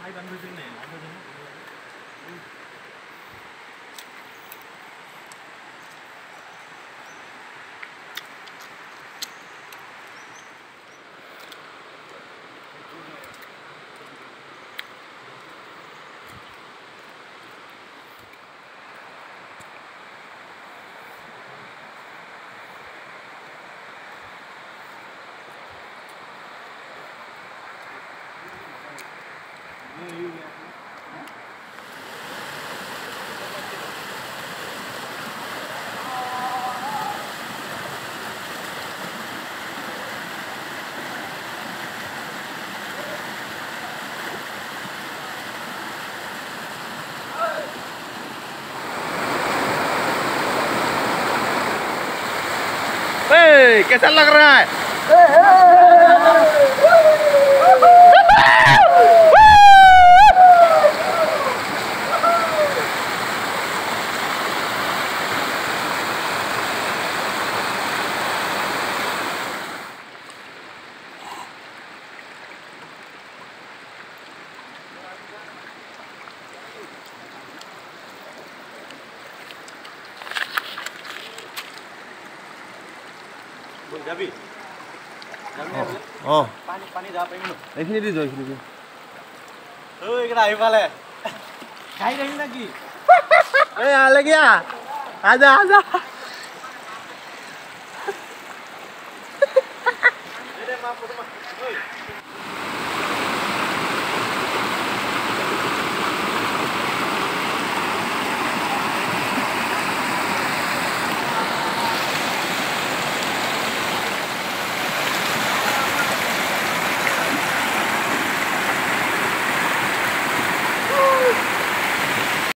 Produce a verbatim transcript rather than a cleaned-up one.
कैसा लग रहा है? যাবি অ পানী পানী যাব পাৰিম ন এইখিনি দি যোৱা এইখিনি ঐ এইকেইটা আহি পালে খাই আহিল নেকি এই আলে গিয়া আজা আজা দে মা ফটো মা ঐ